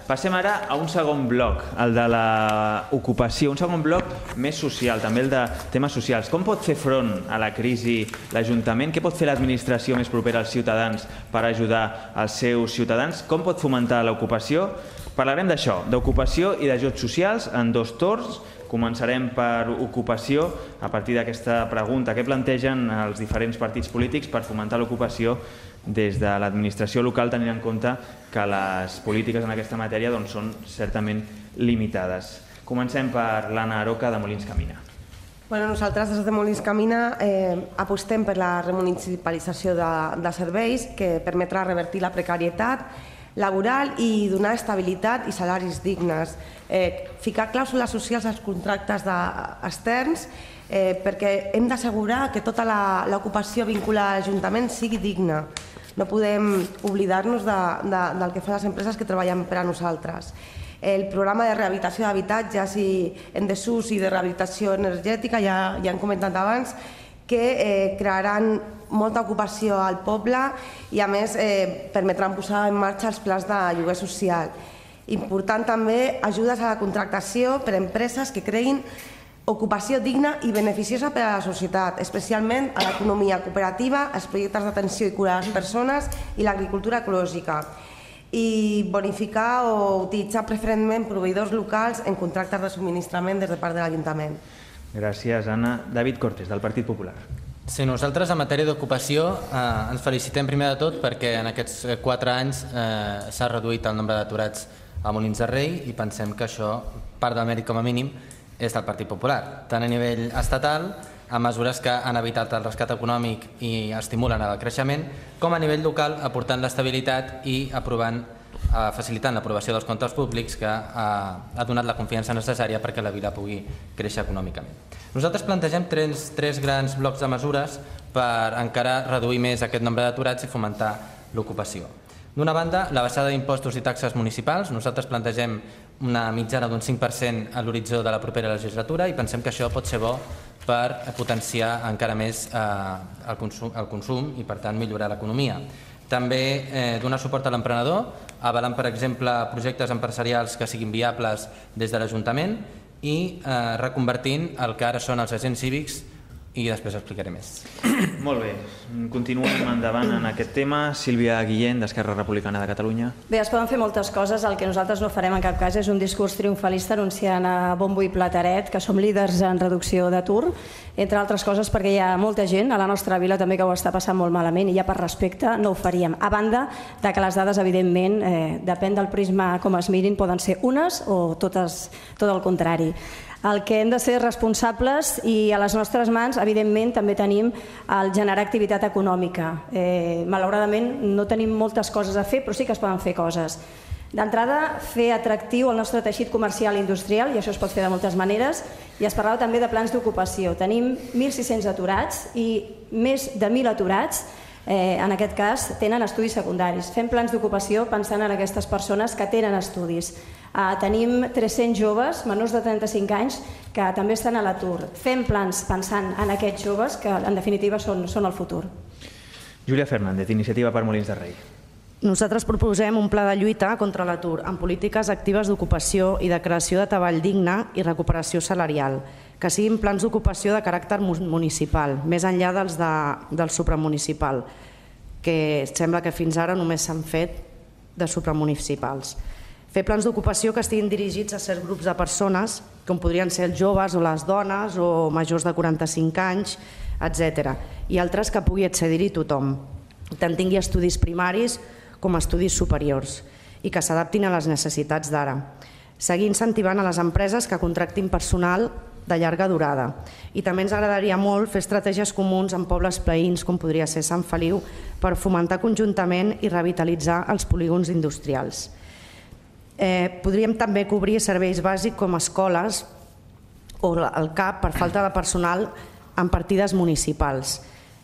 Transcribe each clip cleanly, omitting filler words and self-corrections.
Passem ara a un segon bloc, el de l'ocupació, un segon bloc més social, també el de temes socials. Com pot fer front a la crisi l'Ajuntament? Què pot fer l'administració més propera als ciutadans per ajudar els seus ciutadans? Com pot fomentar l'ocupació? Parlarem d'això, d'ocupació i d'ajuts socials en dos torns. Començarem per ocupació, a partir d'aquesta pregunta. Què plantegen els diferents partits polítics per fomentar l'ocupació des de l'administració local, tenint en compte que les polítiques en aquesta matèria són certament limitades? Comencem per l'Anna Aroca, de Molins Camina. Nosaltres des de Molins Camina apostem per la remunicipalització de serveis que permetrà revertir la precarietat laboral i donar estabilitat i salaris dignes. Ficar clàusules socials als contractes externs perquè hem d'assegurar que tota l'ocupació vinculada a l'Ajuntament sigui digna. No podem oblidar-nos del que fan les empreses que treballen per a nosaltres. El programa de rehabilitació d'habitatges en desús i de rehabilitació energètica ja han comentat abans que crearan molta ocupació al poble i a més permetran posar en marxa els plans de lloguer social. Important també ajudes a la contractació per a empreses que creïn ocupació digna i beneficiosa per a la societat, especialment a l'economia cooperativa, els projectes d'atenció i cura a les persones i l'agricultura ecològica. I bonificar o utilitzar preferentment proveïdors locals en contractes de subministrament des de part de l'Ajuntament. Gràcies, Anna. David Cortés, del Partit Popular. Sí, nosaltres en matèria d'ocupació ens felicitem primer de tot perquè en aquests 4 anys s'ha reduït el nombre d'aturats a Molins de Rei i pensem que això, part del mèrit com a mínim, és del Partit Popular, tant a nivell estatal, amb mesures que han evitat el rescat econòmic i estimulen el creixement, com a nivell local, aportant l'estabilitat i facilitant l'aprovació dels comptes públics que ha donat la confiança necessària perquè la vila pugui créixer econòmicament. Nosaltres plantegem 3 grans blocs de mesures per encara reduir més aquest nombre d'aturats i fomentar l'ocupació. D'una banda, la baixada d'impostos i taxes municipals. Nosaltres plantegem una mitjana d'un 5% a l'horitzó de la propera legislatura i pensem que això pot ser bo per potenciar encara més el consum i, per tant, millorar l'economia. També donar suport a l'emprenedor, avalant, per exemple, projectes empresarials que siguin viables des de l'Ajuntament i reconvertint el que ara són els agents cívics i després explicaré més. Molt bé, continuem endavant en aquest tema. Sílvia Guillén, d'Esquerra Republicana de Catalunya. Bé, es poden fer moltes coses, el que nosaltres no farem en cap cas és un discurs triomfalista anunciant a bombo i plateret que som líders en reducció d'atur, entre altres coses perquè hi ha molta gent a la nostra vila també que ho està passant molt malament i ja per respecte no ho faríem. A banda de que les dades, evidentment, depèn del prisma com es mirin, poden ser unes o tot el contrari. El que hem de ser responsables i a les nostres mans, evidentment, també tenim el generar activitat econòmica. Malauradament no tenim moltes coses a fer, però sí que es poden fer coses. D'entrada, fer atractiu el nostre teixit comercial i industrial, i això es pot fer de moltes maneres, i es parlava també de plans d'ocupació. Tenim 1.600 aturats i més de 1.000 aturats en aquest cas tenen estudis secundaris. Fem plans d'ocupació pensant en aquestes persones que tenen estudis. Tenim 300 joves menors de 35 anys que també estan a l'atur. Fem plans pensant en aquests joves que en definitiva són el futur. Júlia Fernández, Iniciativa per Molins de Rei. Nosaltres proposem un pla de lluita contra l'atur amb polítiques actives d'ocupació i de creació de treball digne i recuperació salarial, que siguin plans d'ocupació de caràcter municipal, més enllà del supramunicipal, que sembla que fins ara només s'han fet de supramunicipals. Fer plans d'ocupació que estiguin dirigits a certs grups de persones, com podrien ser els joves o les dones o majors de 45 anys, etc. I altres que pugui accedir-hi tothom, tant tingui estudis primaris com estudis superiors i que s'adaptin a les necessitats d'ara. Seguir incentivant a les empreses que contractin personal de llarga durada. I també ens agradaria molt fer estratègies comuns en pobles veïns, com podria ser Sant Feliu, per fomentar conjuntament i revitalitzar els polígons industrials. Podríem també cobrir serveis bàsics com escoles o el CAP per falta de personal en partides municipals.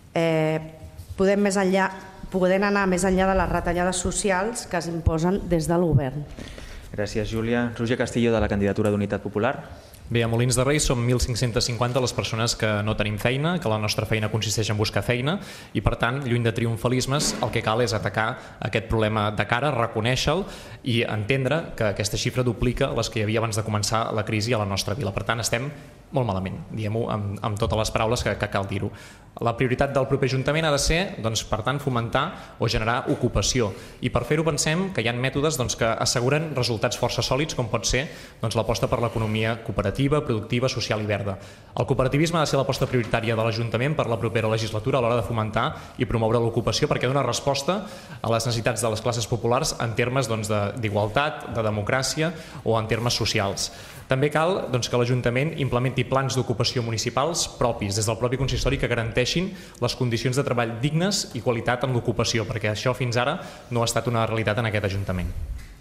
Podem anar més enllà de les retallades socials que es imposen des del govern. Gràcies, Júlia. Roger Castillo, de la candidatura d'Unitat Popular. Bé, a Molins de Rei som 1.550 les persones que no tenim feina, que la nostra feina consisteix en buscar feina i, per tant, lluny de triomfalismes, el que cal és atacar aquest problema de cara, reconèixer-lo i entendre que aquesta xifra duplica les que hi havia abans de començar la crisi a la nostra vila. Per tant, estem molt malament, diguem-ho amb totes les paraules que cal dir-ho. La prioritat del proper Ajuntament ha de ser, doncs, per tant, fomentar o generar ocupació. I per fer-ho pensem que hi ha mètodes que asseguren resultats força sòlids, com pot ser l'aposta per l'economia cooperativa, productiva, social i verda. El cooperativisme ha de ser l'aposta prioritària de l'Ajuntament per la propera legislatura a l'hora de fomentar i promoure l'ocupació perquè dona resposta a les necessitats de les classes populars en termes d'igualtat, de democràcia o en termes socials. També cal que l'Ajuntament implementi plans d'ocupació municipals propis des del propi consistori que garanteixin les condicions de treball dignes i qualitat en l'ocupació, perquè això fins ara no ha estat una realitat en aquest Ajuntament.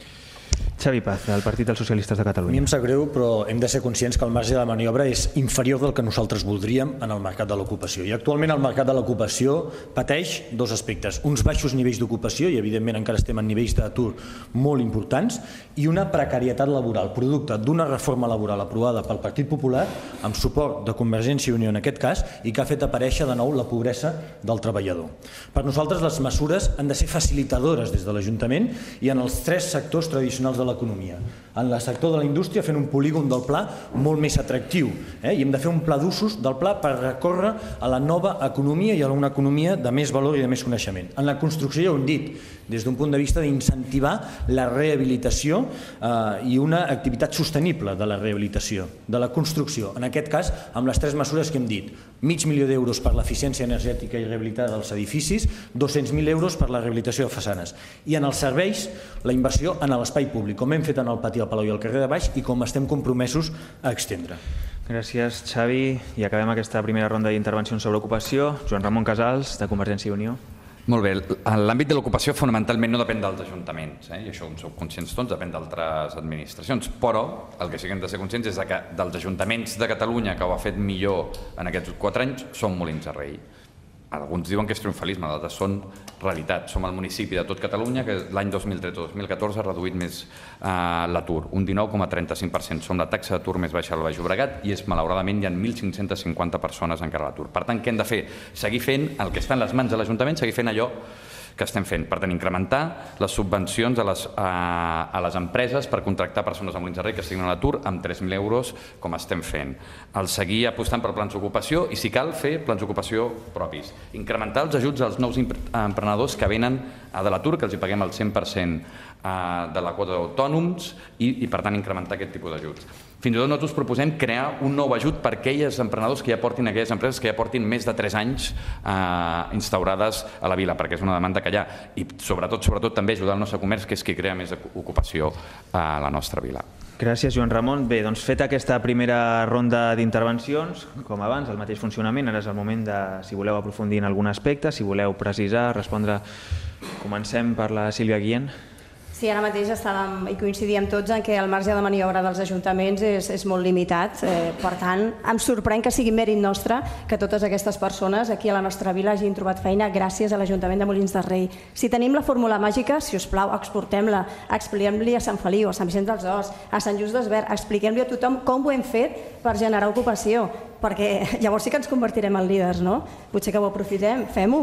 Xavi Paz, del Partit dels Socialistes de Catalunya. A mi em sap greu, però hem de ser conscients que el marge de maniobra és inferior del que nosaltres voldríem en el mercat de l'ocupació. I actualment el mercat de l'ocupació pateix dos aspectes. Uns baixos nivells d'ocupació, i evidentment encara estem en nivells d'atur molt importants, i una precarietat laboral, producte d'una reforma laboral aprovada pel Partit Popular, amb suport de Convergència i Unió en aquest cas, i que ha fet aparèixer de nou la pobresa del treballador. Per nosaltres les mesures han de ser facilitadores des de l'Ajuntament i en els tres sectors tradicionals de l'economia. En el sector de la indústria fent un polígon del pla molt més atractiu i hem de fer un pla d'usos del pla per recórrer a la nova economia i a una economia de més valor i de més coneixement. En la construcció ja ho hem dit, des d'un punt de vista d'incentivar la rehabilitació i una activitat sostenible de la rehabilitació, de la construcció. En aquest cas, amb les tres mesures que hem dit, 500.000 d'euros per l'eficiència energètica i rehabilitada dels edificis, 200.000 euros per la rehabilitació de façanes. I en els serveis, la inversió en l'espai públic, com hem fet en el Pati del Palau i al carrer de Baix i com estem compromesos a extendre. Gràcies, Xavi. I acabem aquesta primera ronda d'intervencions sobre ocupació. Joan Ramon Casals, de Convergència i Unió. Molt bé. L'àmbit de l'ocupació fonamentalment no depèn dels ajuntaments, i això en sou conscients tots, depèn d'altres administracions, però el que sí que hem de ser conscients és que dels ajuntaments de Catalunya que ho ha fet millor en aquests 4 anys són Molins de Rei. Alguns diuen que és triomfalisme, d'altres són realitat. Som el municipi de tot Catalunya que l'any 2013-2014 ha reduït més l'atur, un 19,35%. Som la taxa d'atur més baixa al Baix Llobregat i malauradament hi ha 1.550 persones encara a l'atur. Per tant, què hem de fer? Seguir fent el que està en les mans de l'Ajuntament, seguir fent allò que estem fent. Per tant, incrementar les subvencions a les empreses per contractar persones a Molins de Rei que estiguin a l'atur amb 3.000 euros, com estem fent. El seguir apostant per plans d'ocupació i, si cal, fer plans d'ocupació propis. Incrementar els ajuts als nous emprenedors que venen de l'atur, que els hi paguem el 100% de la quota d'autònoms i, per tant, incrementar aquest tipus d'ajuts. Fins i tot nosaltres proposem crear un nou ajut per aquells emprenedors que ja portin, aquelles empreses que ja portin més de 3 anys instaurades a la vila, perquè és una demanda que hi ha. I sobretot també ajudar el nostre comerç, que és qui crea més ocupació a la nostra vila. Gràcies, Joan Ramon. Bé, doncs feta aquesta primera ronda d'intervencions, com abans, el mateix funcionament, ara és el moment de, si voleu aprofundir en algun aspecte, si voleu precisar, respondre. Comencem per la Sílvia Guillén. Sí, ara mateix estàvem i coincidíem tots en que el marge de maniobra dels ajuntaments és molt limitat. Per tant, em sorprèn que sigui mèrit nostre que totes aquestes persones aquí a la nostra vila hagin trobat feina gràcies a l'Ajuntament de Molins de Rei. Si tenim la fórmula màgica, si us plau, exportem-la, expliquem-li a Sant Feliu, a Sant Vicenç dels Horts, a Sant Just d'Esvern, expliquem-li a tothom com ho hem fet per generar ocupació, perquè llavors sí que ens convertirem en líders, no? Potser que ho aprofitem, fem-ho.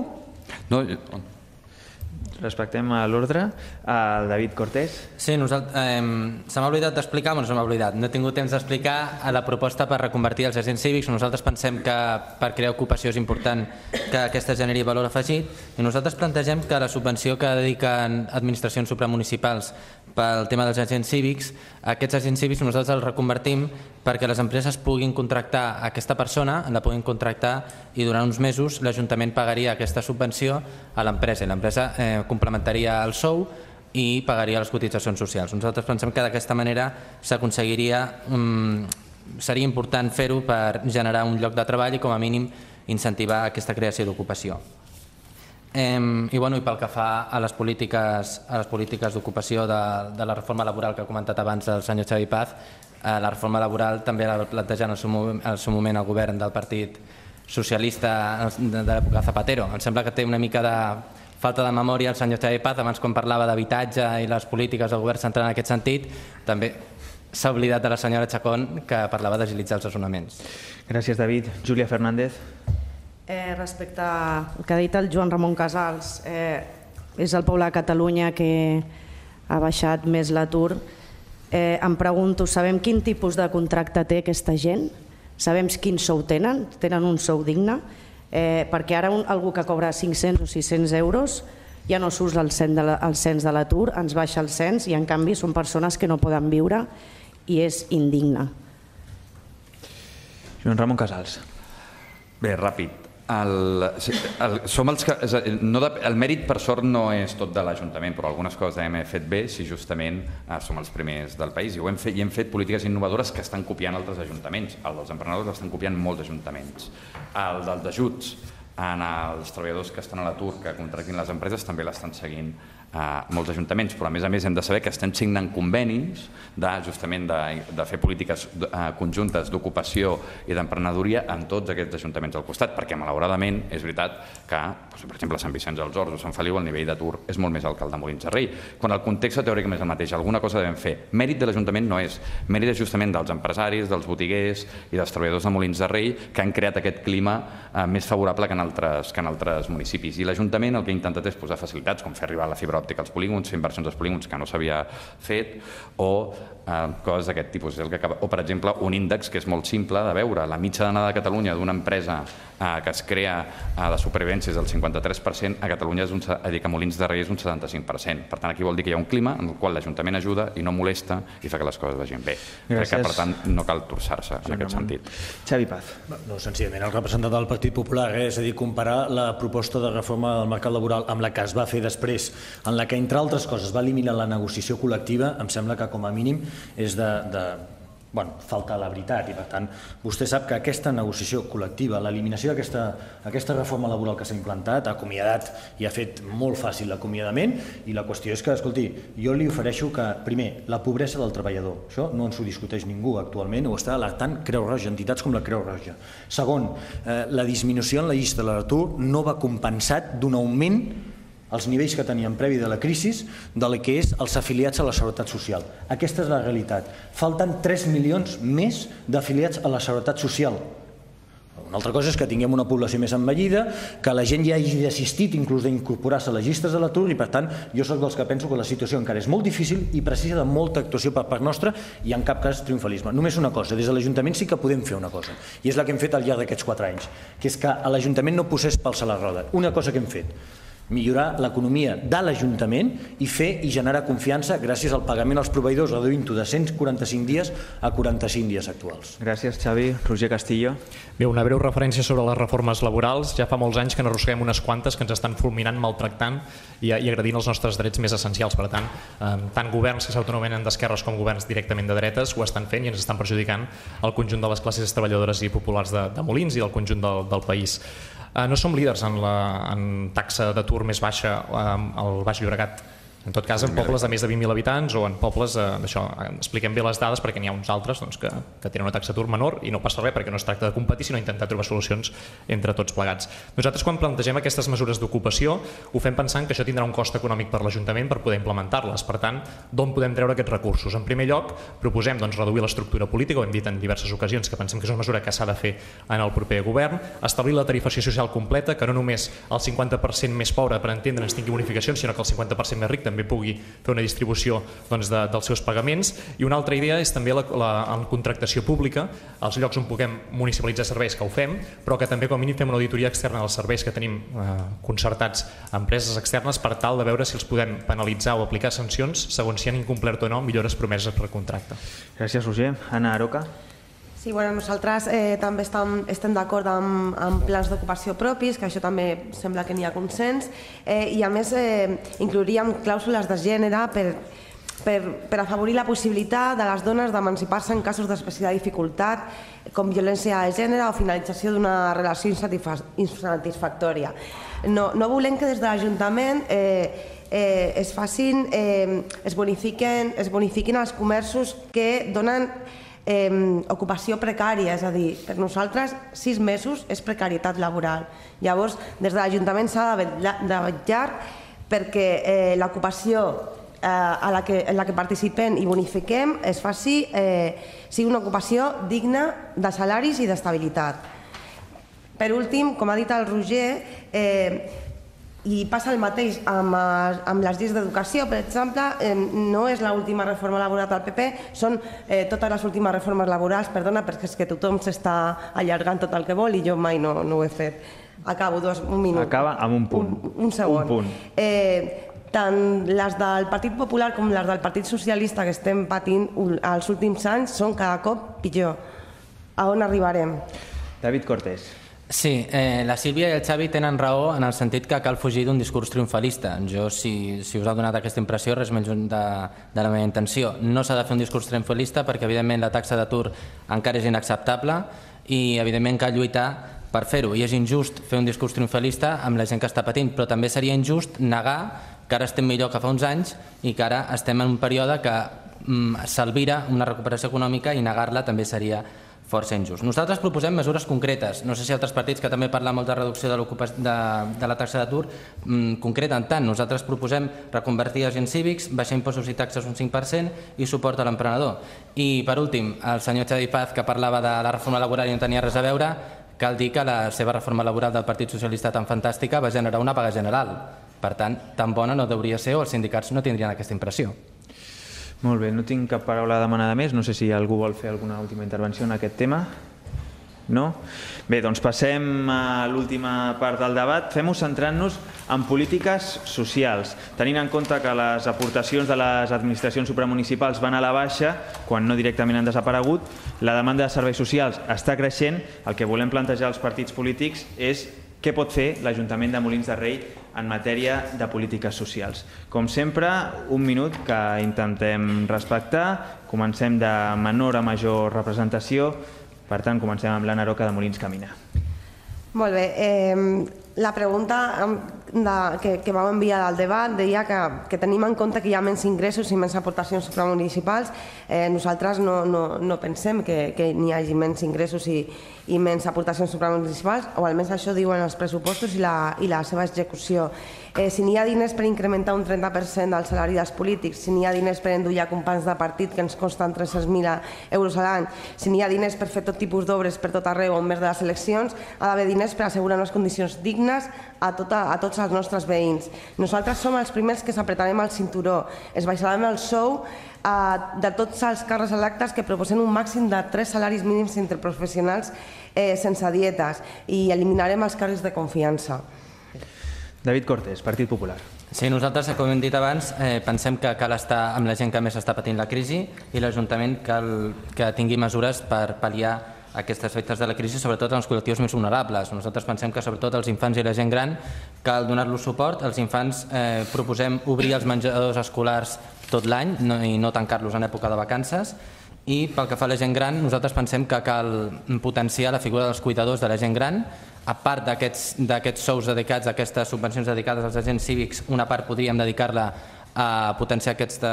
Respectem a l'ordre. El David Cortés. Sí, se m'ha oblidat d'explicar, no se m'ha oblidat, no he tingut temps d'explicar la proposta per reconvertir els agents cívics. Nosaltres pensem que per crear ocupació és important que aquesta generi valor afegit i nosaltres plantegem que la subvenció que dediquen administracions supramunicipals pel tema dels agents cívics, aquests agents cívics nosaltres els reconvertim perquè les empreses puguin contractar aquesta persona, la puguin contractar i durant uns mesos l'Ajuntament pagaria aquesta subvenció a l'empresa i l'empresa complementaria el sou i pagaria les cotitzacions socials. Nosaltres pensem que d'aquesta manera s'aconseguiria, seria important fer-ho per generar un lloc de treball i com a mínim incentivar aquesta creació d'ocupació. I pel que fa a les polítiques d'ocupació de la reforma laboral que ha comentat abans el senyor Xavi Paz, la reforma laboral també la va plantejar en el seu moment el govern del Partit Socialista de l'època Zapatero. Em sembla que té una mica de falta de memòria el senyor Xavi Paz, abans quan parlava d'habitatge i les polítiques del govern central en aquest sentit, també s'ha oblidat de la senyora Chacón, que parlava d'agilitzar els desnonaments. Gràcies, David. Júlia Fernández. Respecte al que ha dit el Joan Ramon Casals, és el poble de Catalunya que ha baixat més l'atur. Em pregunto, sabem quin tipus de contracte té aquesta gent? Sabem quin sou tenen? Tenen un sou digne? Perquè ara algú que cobra 500 o 600 euros ja no surt al cens de l'atur, ens baixa el cens i en canvi són persones que no poden viure i és indigne. Joan Ramon Casals. Bé, ràpid. Som els que, el mèrit per sort no és tot de l'Ajuntament, però algunes coses hem fet bé si justament som els primers del país i hem fet polítiques innovadores que estan copiant altres ajuntaments. El dels emprenedors l'estan copiant molts ajuntaments. El dels ajuts als treballadors que estan a l'atur, que contractin les empreses, també l'estan seguint molts ajuntaments, però a més hem de saber que estem signant convenis justament de fer polítiques conjuntes d'ocupació i d'emprenedoria en tots aquests ajuntaments al costat, perquè malauradament és veritat que, per exemple, a Sant Vicenç dels Horts o Sant Feliu el nivell d'atur és molt més alt que el de Molins de Rei, quan el context teòricament és el mateix. Alguna cosa devem fer. Mèrit de l'Ajuntament no és. Mèrit és justament dels empresaris, dels botiguers i dels treballadors de Molins de Rei que han creat aquest clima més favorable que en altres municipis. I l'Ajuntament el que ha intentat és posar facilitats, com fer arribar la fibra òptica als polígons, fer inversions als polígons que no s'havia fet, o coses d'aquest tipus. O, per exemple, un índex que és molt simple de veure. La mitjana de Catalunya d'una empresa que es crea de supervivència és del 53%, a Catalunya a Molins de Rei és un 75%. Per tant, aquí vol dir que hi ha un clima en el qual l'Ajuntament ajuda i no molesta i fa que les coses vagin bé. Crec que, per tant, no cal torçar-se en aquest sentit. Xavi Paz. No, senzillament, el representant del Partit Popular, és a dir, comparar la proposta de reforma del mercat laboral amb la que es va fer després, en la que, entre altres coses, va eliminar la negociació col·lectiva, em sembla que, com a mínim, és falta la veritat. I, per tant, vostè sap que aquesta negociació col·lectiva, l'eliminació d'aquesta reforma laboral que s'ha implantat, ha acomiadat i ha fet molt fàcil l'acomiadament, i la qüestió és que, escolti, jo li ofereixo que, primer, la pobresa del treballador, això no ens ho discuteix ningú actualment, ho està alertant Creu Roja, entitats com la Creu Roja. Segon, la disminució en la llista de l'atur no va compensat d'un augment els nivells que teníem previ de la crisi del que és els afiliats a la Seguretat Social. Aquesta és la realitat. Falten 3 milions més d'afiliats a la Seguretat Social. Una altra cosa és que tinguem una població més envellida, que la gent ja hagi desistit inclús d'incorporar-se a les llistes de l'atur, i per tant jo soc dels que penso que la situació encara és molt difícil i precisa de molta actuació per part nostra i en cap cas triomfalisme. Només una cosa, des de l'Ajuntament sí que podem fer una cosa, i és la que hem fet al llarg d'aquests 4 anys, que és que a l'Ajuntament no posés pals a la roda. Una cosa que hem fet: millorar l'economia de l'Ajuntament i fer i generar confiança gràcies al pagament als proveïdors, reduint-ho de 145 dies a 45 dies actuals. Gràcies, Xavi. Roger Castillo. Bé, una breu referència sobre les reformes laborals. Ja fa molts anys que n'arrosseguem unes quantes que ens estan fulminant, maltractant i agredint els nostres drets més essencials. Per tant, tant governs que s'autonomenen d'esquerres com governs directament de dretes ho estan fent i ens estan perjudicant el conjunt de les classes treballadores i populars de Molins i del conjunt del país. No som líders en taxa d'atur més baixa al Baix Llobregat. En tot cas, en pobles de més de 20.000 habitants o en pobles, expliquem bé les dades perquè n'hi ha uns altres que tenen una taxa d'atur menor i no passa res perquè no es tracta de competir sinó intentar trobar solucions entre tots plegats. Nosaltres quan plantegem aquestes mesures d'ocupació ho fem pensant que això tindrà un cost econòmic per l'Ajuntament per poder implementar-les. Per tant, d'on podem treure aquests recursos? En primer lloc, proposem reduir l'estructura política, ho hem dit en diverses ocasions que pensem que és una mesura que s'ha de fer en el proper govern, establir la tarifació social completa, que no només el 50% més pobre, per entendre'ns, tingui bonificacions, sinó que el 50% més ric també pugui fer una distribució dels seus pagaments. I una altra idea és també en contractació pública, els llocs on puguem municipalitzar serveis, que ho fem, però que també com a mínim fem una auditoria externa dels serveis que tenim concertats a empreses externes per tal de veure si els podem penalitzar o aplicar sancions segons si han incomplert o no millores promeses per contracte. Gràcies, Roger. Anna Aroca. Sí, nosaltres també estem d'acord amb plans d'ocupació propis, que això també sembla que n'hi ha consens, i a més inclouríem clàusules de gènere per afavorir la possibilitat de les dones d'emancipar-se en casos d'especial dificultat, com violència de gènere o finalització d'una relació insatisfactòria. No volem que des de l'Ajuntament es bonifiquin els comerços que donen ocupació precària, és a dir, per nosaltres 6 mesos és precarietat laboral. Llavors, des de l'Ajuntament s'ha de vetllar perquè l'ocupació en la que participem i bonifiquem es faci sigui una ocupació digna de salaris i d'estabilitat. Per últim, com ha dit el Roger, i passa el mateix amb les lleis d'educació, per exemple, no és l'última reforma laboral del PP, són totes les últimes reformes laborals, perdona, perquè és que tothom s'està allargant tot el que vol i jo mai no ho he fet. Acabo, un minut. Acaba amb un punt. Un segon. Tant les del Partit Popular com les del Partit Socialista que estem patint els últims anys són cada cop pitjor. A on arribarem? David Cortés. Sí, la Sílvia i el Xavi tenen raó en el sentit que cal fugir d'un discurs triomfalista. Jo, si us ha donat aquesta impressió, res menys de la meva intenció. No s'ha de fer un discurs triomfalista perquè, evidentment, la taxa d'atur encara és inacceptable i, evidentment, cal lluitar per fer-ho. I és injust fer un discurs triomfalista amb la gent que està patint, però també seria injust negar que ara estem millor que fa uns anys i que ara estem en un període que s'albira una recuperació econòmica i negar-la també seria força injust. Nosaltres proposem mesures concretes. No sé si altres partits que també parlen molt de reducció de la taxa d'atur concreten tant. Nosaltres proposem reconvertir agents cívics, baixar impostos i taxes un 5% i suport a l'emprenedor. I per últim, el senyor Xavi Paz, que parlava de la reforma laboral i no tenia res a veure, cal dir que la seva reforma laboral del Partit Socialista tan fantàstica va generar una paga general. Per tant, tan bona no hauria ser o els sindicats no tindrien aquesta impressió. Molt bé, no tinc cap paraula demanada més. No sé si algú vol fer alguna última intervenció en aquest tema. No? Bé, doncs passem a l'última part del debat. Fem-ho centrant-nos en polítiques socials, tenint en compte que les aportacions de les administracions supramunicipals van a la baixa, quan no directament han desaparegut, la demanda de serveis socials està creixent. El que volem plantejar als partits polítics és què pot fer l'Ajuntament de Molins de Rei en matèria de polítiques socials. Com sempre, un minut que intentem respectar. Comencem de menor a major representació. Per tant, comencem amb l'Anna Aroca de Molins Camina. Molt bé. La pregunta que vam enviar al debat deia que tenim en compte que hi ha menys ingressos i menys aportacions supramunicipals. Nosaltres no pensem que n'hi hagi menys ingressos i menys aportacions supramunicipals, o almenys això diuen els pressupostos i la seva execució. Si n'hi ha diners per incrementar un 30% del salari dels polítics, si n'hi ha diners per endollar companys de partit que ens costen 300.000 euros a l'any, si n'hi ha diners per fer tot tipus d'obres per tot arreu en més de les eleccions, ha d'haver diners per assegurar unes condicions dignes a tots els nostres veïns. Nosaltres som els primers que s'apretarem el cinturó, es baixarem el sou de tots els càrrecs electes que proposen un màxim de 3 salaris mínims entre professionals sense dietes i eliminarem els càrrecs de confiança. David Cortés, Partit Popular. Sí, nosaltres, com hem dit abans, pensem que cal estar amb la gent que més està patint la crisi i l'Ajuntament cal que tingui mesures per pal·liar aquests efectes de la crisi, sobretot en els col·lectius més vulnerables. Nosaltres pensem que sobretot els infants i la gent gran cal donar-los suport. Els infants proposem obrir els menjadors escolars tot l'any i no tancar-los en època de vacances. I pel que fa a la gent gran, nosaltres pensem que cal potenciar la figura dels cuidadors de la gent gran. A part d'aquests sous dedicats, d'aquestes subvencions dedicades als agents cívics, una part podríem dedicar-la a potenciar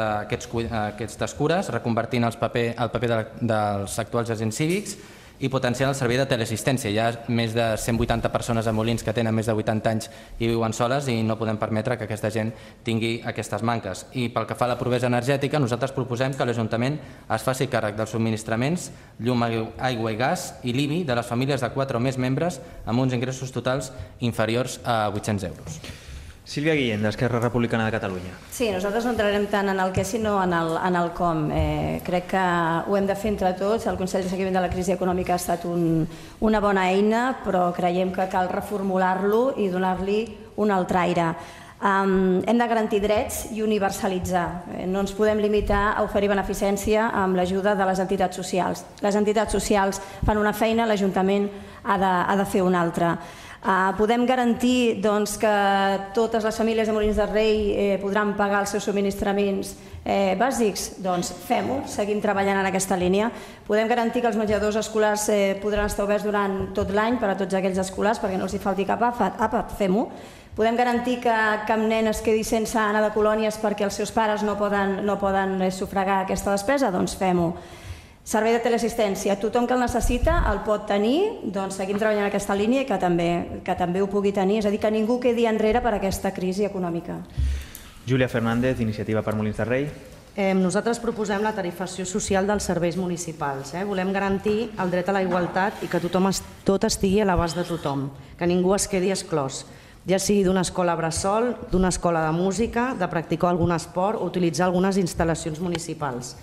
aquestes cures, reconvertint el paper dels actuals agents cívics i potenciant el servei de teleassistència. Hi ha més de 180 persones a Molins que tenen més de 80 anys i viuen soles i no podem permetre que aquesta gent tingui aquestes manques. I pel que fa a la pobresa energètica, nosaltres proposem que l'Ajuntament es faci càrrec dels subministraments, llum, aigua i gas i l'IBI de les famílies de 4 o més membres amb uns ingressos totals inferiors a 800 euros. Sílvia Guillén, d'Esquerra Republicana de Catalunya. Sí, nosaltres no entrarem tant en el què, sinó en el com. Crec que ho hem de fer entre tots. El Consell de Seguiment de la Crisi Econòmica ha estat una bona eina, però creiem que cal reformular-lo i donar-li un altre aire. Hem de garantir drets i universalitzar. No ens podem limitar a oferir beneficència amb l'ajuda de les entitats socials. Les entitats socials fan una feina, l'Ajuntament ha de fer una altra. Podem garantir que totes les famílies de Molins de Rei podran pagar els seus subministraments bàsics? Doncs fem-ho, seguim treballant en aquesta línia. Podem garantir que els menjadors escolars podran estar oberts durant tot l'any per a tots aquells escolars perquè no els hi falti cap àpat? Fem-ho. Podem garantir que cap nen es quedi sense anar de colònies perquè els seus pares no poden sufragar aquesta despesa? Doncs fem-ho. Servei de teleassistència, tothom que el necessita el pot tenir, doncs seguim treballant en aquesta línia i que també ho pugui tenir, és a dir, que ningú quedi enrere per aquesta crisi econòmica. Júlia Fernández, Iniciativa per Molins de Rei. Nosaltres proposem la tarifació social dels serveis municipals. Volem garantir el dret a la igualtat i que tot estigui a l'abast de tothom, que ningú es quedi exclòs, ja sigui d'una escola bressol, d'una escola de música, de practicar algun esport o utilitzar algunes instal·lacions municipals.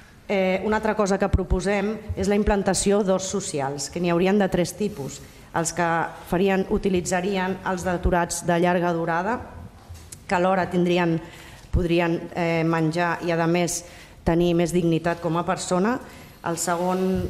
Una altra cosa que proposem és la implantació d'horts socials, que n'hi haurien de 3 tipus. Els que utilitzarien els aturats de llarga durada, que alhora podrien menjar i, a més, tenir més dignitat com a persona. El segon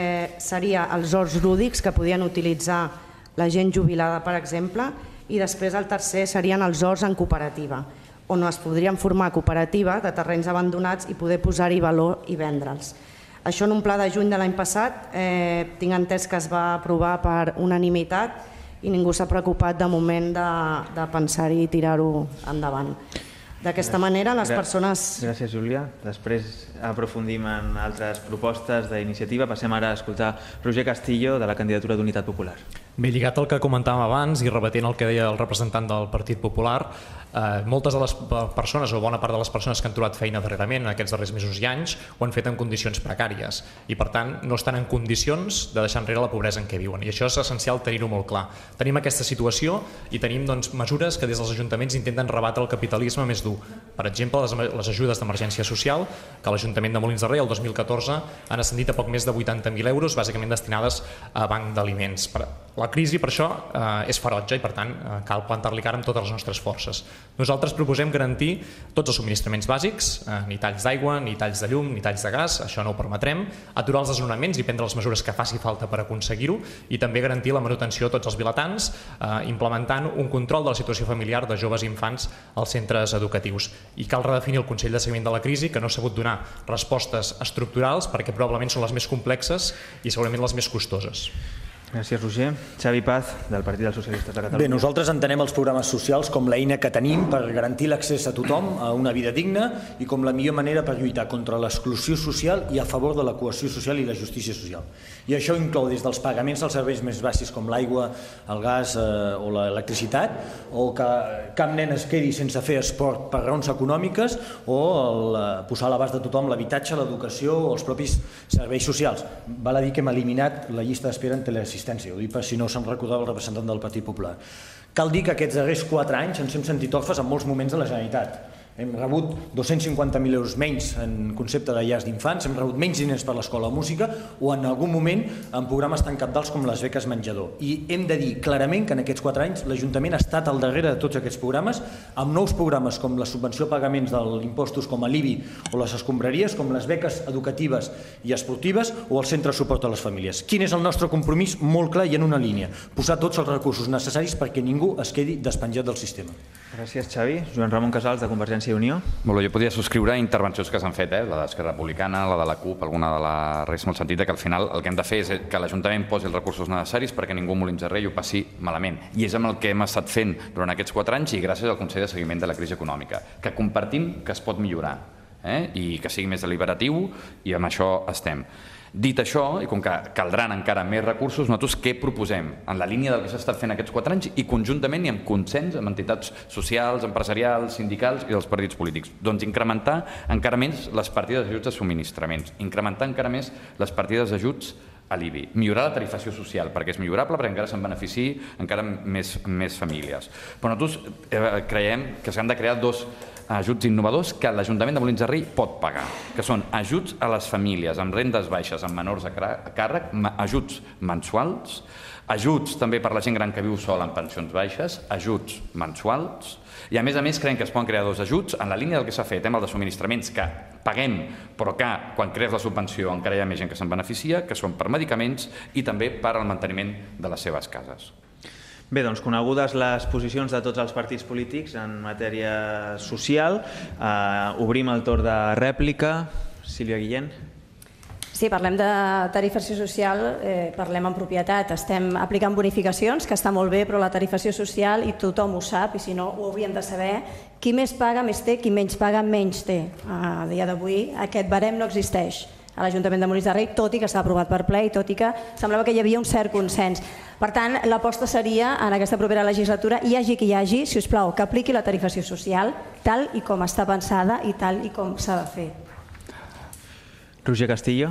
seria els horts lúdics, que podien utilitzar la gent jubilada, per exemple, i després el tercer serien els horts en cooperativa, on es podrien formar cooperativa de terrenys abandonats i poder posar-hi valor i vendre'ls. Això en un pla de juny de l'any passat tinc entès que es va aprovar per unanimitat i ningú s'ha preocupat de moment de pensar-hi i tirar-ho endavant. D'aquesta manera les persones... Gràcies, Júlia. Després aprofundim en altres propostes d'iniciativa. Passem ara a escoltar Roger Castillo, de la candidatura d'Unitat Popular. Bé, lligat al que comentàvem abans i rebatent el que deia el representant del Partit Popular, moltes de les persones o bona part de les persones que han trobat feina darrerament en aquests darrers mesos i anys ho han fet en condicions precàries i per tant no estan en condicions de deixar enrere la pobresa en què viuen i això és essencial tenir-ho molt clar. Tenim aquesta situació i tenim mesures que des dels ajuntaments intenten rebatre el capitalisme més dur. Per exemple, les ajudes d'emergència social que l'Ajuntament de Molins de Rei el 2014 han ascendit a poc més de 80.000 euros bàsicament destinades a banc d'aliments. La crisi per això és ferotge i per tant cal plantar-li cara amb totes les nostres forces. Nosaltres proposem garantir tots els subministraments bàsics, ni talls d'aigua, ni talls de llum, ni talls de gas, això no ho permetrem, aturar els desnonaments i prendre les mesures que faci falta per aconseguir-ho i també garantir la manutenció a tots els vilatans, implementant un control de la situació familiar de joves i infants als centres educatius. I cal redefinir el Consell de Seguiment de la Crisi, que no ha sabut donar respostes estructurals perquè probablement són les més complexes i segurament les més costoses. Gràcies, Roger. Xavi Paz, del Partit dels Socialistes de Catalunya. Bé, nosaltres entenem els programes socials com l'eina que tenim per garantir l'accés a tothom a una vida digna i com la millor manera per lluitar contra l'exclusió social i a favor de la cohesió social i la justícia social. I això inclou des dels pagaments als serveis més bàsics com l'aigua, el gas o l'electricitat, o que cap nen es quedi sense fer esport per raons econòmiques, o posar a l'abast de tothom l'habitatge, l'educació o els propis serveis socials. Val a dir que hem eliminat la llista d'espera en teleassistència. Ho dic per si no se'n recordava el representant del Partit Popular. Cal dir que aquests darrers 4 anys ens hem sentit orfes en molts moments de la Generalitat. Hem rebut 250.000 euros menys en concepte de llars d'infants, hem rebut menys diners per l'escola de música o en algun moment en programes tan cabdals com les beques menjador. I hem de dir clarament que en aquests 4 anys l'Ajuntament ha estat al darrere de tots aquests programes, amb nous programes com la subvenció a pagaments d'impostos com l'IBI o les escombraries, com les beques educatives i esportives o el centre de suport a les famílies. Quin és el nostre compromís? Molt clar i en una línia. Posar tots els recursos necessaris perquè ningú es quedi despenjat del sistema. Gràcies, Xavi. Joan Ramon Casals, de Convergència i Unió. Molt bé, jo podria subscriure intervencions que s'han fet, la d'Esquerra Republicana, la de la CUP, alguna de la resta, en el sentit que al final el que hem de fer és que l'Ajuntament posi els recursos necessaris perquè ningú a Molins de Rei ho passi malament. I és amb el que hem estat fent durant aquests 4 anys i gràcies al Consell de Seguiment de la Crisi Econòmica, que compartim que es pot millorar i que sigui més deliberatiu i amb això estem. Dit això, i com que caldran encara més recursos, nosaltres què proposem? En la línia del que s'ha estat fent aquests 4 anys i conjuntament i amb consens amb entitats socials, empresarials, sindicals i dels partits polítics. Doncs incrementar encara més les partides d'ajuts a subministraments, incrementar encara més les partides d'ajuts a l'IBI, millorar la tarifació social, perquè és millorable, perquè encara se'n beneficiï encara més famílies. Però nosaltres creiem que s'han de crear 2 ajuts innovadors que l'Ajuntament de Molins de Rei pot pagar, que són ajuts a les famílies amb rendes baixes, amb menors a càrrec, ajuts mensuals, ajuts també per la gent gran que viu sola amb pensions baixes, ajuts mensuals, i a més creiem que es poden crear 2 ajuts en la línia del que s'ha fet, el de subministraments que paguem, però que quan crees la subvenció encara hi ha més gent que se'n beneficia, que són per medicaments i també per al manteniment de les seves cases. Bé, doncs, conegudes les posicions de tots els partits polítics en matèria social, obrim el torn de rèplica. Sílvia Guillén. Sí, parlem de tarifació social, parlem en propietat. Estem aplicant bonificacions, que està molt bé, però la tarifació social, i tothom ho sap, i si no ho hauríem de saber, qui més paga més té, qui menys paga menys té. A dia d'avui aquest barem no existeix. a l'Ajuntament de Molins de Rei, tot i que està aprovat per ple i tot i que semblava que hi havia un cert consens. Per tant, l'aposta seria, en aquesta propera legislatura, hi hagi qui hi hagi, si us plau, que apliqui la tarifació social tal i com està pensada i tal i com s'ha de fer. Roger Castillo.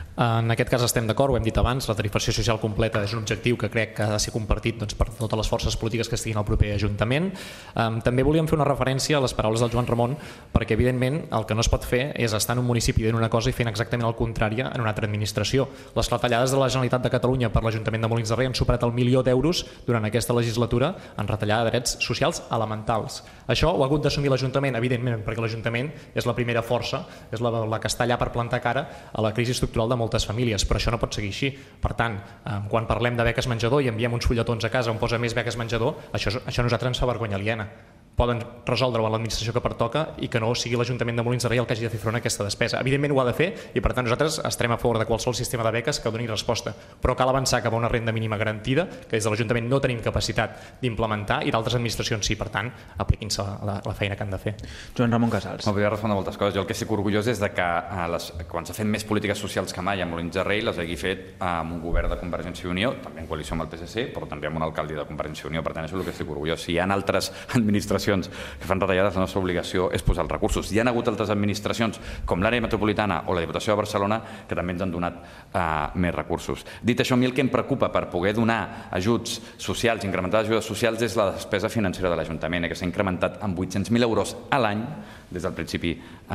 En aquest cas estem d'acord, ho hem dit abans, la tarifació social completa és un objectiu que crec que ha de ser compartit per totes les forces polítiques que estiguin al proper Ajuntament. També volíem fer una referència a les paraules del Joan Ramon, perquè evidentment el que no es pot fer és estar en un municipi dient una cosa i fent exactament el contrari en una altra administració. Les retallades de la Generalitat de Catalunya per l'Ajuntament de Molins de Rei han superat el 1.000.000 d'euros durant aquesta legislatura en retallada de drets socials elementals. Això ho ha hagut d'assumir l'Ajuntament, evidentment, perquè l'Ajuntament és la primera força, és la que està allà per plantar cara a la crisi estructural de moltes famílies, però això no pot seguir així. Per tant, quan parlem de beques menjador i enviem uns fulletons a casa on posa més beques menjador, això a nosaltres ens fa vergonya aliena. Poden resoldre-ho a l'administració que pertoca i que no sigui l'Ajuntament de Molins de Rei el que hagi de fer front a aquesta despesa. Evidentment ho ha de fer i per tant nosaltres estarem a favor de qualsevol sistema de beques que doni resposta, però cal avançar cap a una renda mínima garantida que des de l'Ajuntament no tenim capacitat d'implementar i d'altres administracions sí, per tant apliquin-se la feina que han de fer. Joan Ramon Casals. Podria respondre moltes coses. Jo el que estic orgullós és de que quan s'ha fet més polítiques socials que mai a Molins de Rei les hagi fet amb un govern de Convergència i Unió, també en coalició amb el PSC, però també amb un alcalde de Convergència i Unió. Per tant, això és el que estic orgullós. Si hi ha altres administracions que fan retallades, la nostra obligació és posar els recursos. Hi ha hagut altres administracions, com l'àrea metropolitana o la Diputació de Barcelona, que també ens han donat més recursos. Dit això, a mi el que em preocupa per poder donar ajuts socials, incrementar les ajudes socials, és la despesa financera de l'Ajuntament, que s'ha incrementat amb 800.000 euros a l'any des del principi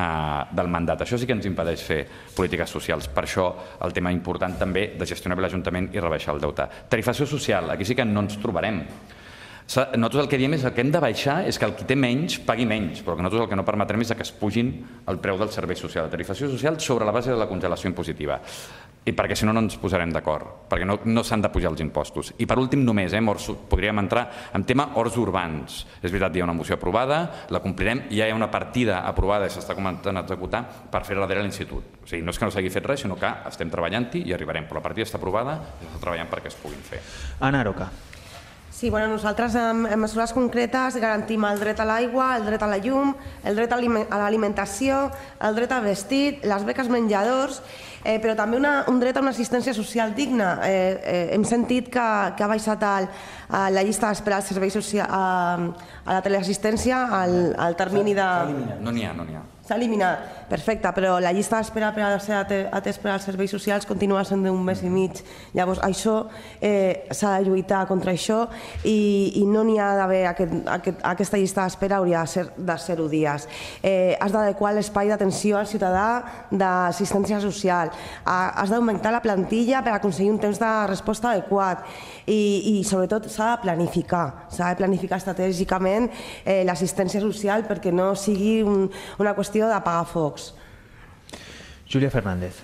del mandat. Això sí que ens impedeix fer polítiques socials. Per això el tema important també de gestionar bé l'Ajuntament i rebaixar el deute. Tarifació social, aquí sí que no ens trobarem. Nosaltres el que diem és que el que hem de baixar és que el qui té menys pagui menys, però que nosaltres el que no permetrem és que es pugin el preu del servei social, la tarifació social sobre la base de la congelació impositiva. I perquè si no no ens posarem d'acord, perquè no s'han de pujar els impostos. I per últim només, podríem entrar en tema horts urbans. És veritat, hi ha una moció aprovada, la complirem, i ja hi ha una partida aprovada i s'està començant a executar per fer darrere l'institut. O sigui, no és que no s'hagi fet res, sinó que estem treballant-hi i arribarem, però la partida està aprovada i s'està treballant perquè es puguin fer. Anna Aroca. Sí, nosaltres en mesures concretes garantim el dret a l'aigua, el dret a la llum, el dret a l'alimentació, el dret a vestit, les beques menjadors, però també un dret a una assistència social digna. Hem sentit que ha baixat la llista d'espera als serveis socials, a la teleassistència, al termini de... No n'hi ha. S'ha eliminat, perfecte, però la llista d'espera per a ser atès per als serveis socials continua sent d'un mes i mig. Llavors, això s'ha de lluitar contra això i no n'hi ha d'haver aquesta llista d'espera, hauria de ser-ho dies. Has d'adequar l'espai d'atenció al ciutadà d'assistència social. Has d'augmentar la plantilla per aconseguir un temps de resposta adequat i sobretot s'ha de planificar estratègicament l'assistència social perquè no sigui una qüestió d'apagar focs. Júlia Fernández.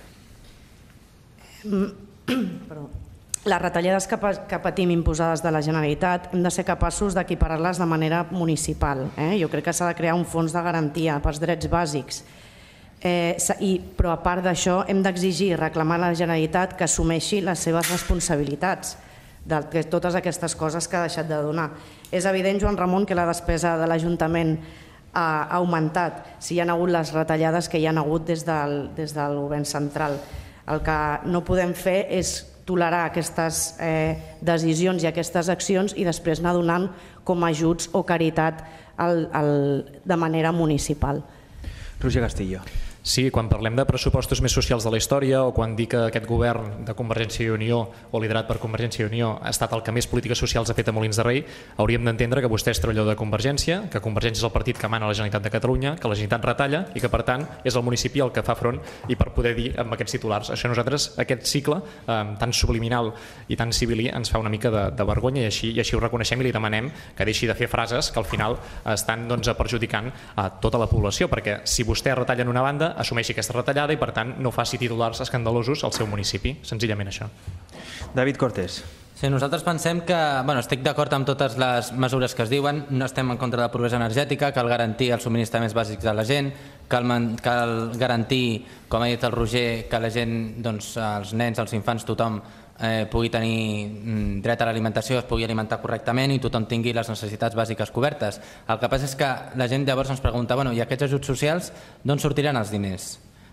Les retallades que patim imposades de la Generalitat hem de ser capaços d'equiparar-les de manera municipal. Jo crec que s'ha de crear un fons de garantia pels drets bàsics. Però a part d'això hem d'exigir i reclamar a la Generalitat que assumeixi les seves responsabilitats de totes aquestes coses que ha deixat de donar. És evident, Joan Ramon, que la despesa de l'Ajuntament ha augmentat si hi ha hagut les retallades que hi ha hagut des del govern central. El que no podem fer és tolerar aquestes decisions i aquestes accions i després anar donant com a ajuts o caritat de manera municipal. Roger Castillo. Sí, quan parlem de pressupostos més socials de la història o quan dic que aquest govern de Convergència i Unió o liderat per Convergència i Unió ha estat el que més polítiques socials ha fet a Molins de Rei, hauríem d'entendre que vostè és treballador de Convergència, que Convergència és el partit que mana a la Generalitat de Catalunya, que la Generalitat retalla i que per tant és el municipi el que fa front i per poder dir amb aquests titulars. Això nosaltres, aquest cicle tan subliminal i tan civilí ens fa una mica de vergonya i així ho reconeixem i li demanem que deixi de fer frases que al final estan perjudicant a tota la població, perquè si vostè retalla en una banda assumeixi aquesta retallada i per tant no faci titulars escandalosos al seu municipi, senzillament això. David Cortés. Sí, nosaltres pensem que, estic d'acord amb totes les mesures que es diuen, no estem en contra de la pobresa energètica, cal garantir els subministraments bàsics de la gent, cal garantir, com ha dit el Roger, que la gent, els nens, els infants, tothom pugui tenir dret a l'alimentació, es pugui alimentar correctament i tothom tingui les necessitats bàsiques cobertes. El que passa és que la gent llavors ens pregunta, i aquests ajuts socials d'on sortiran els diners?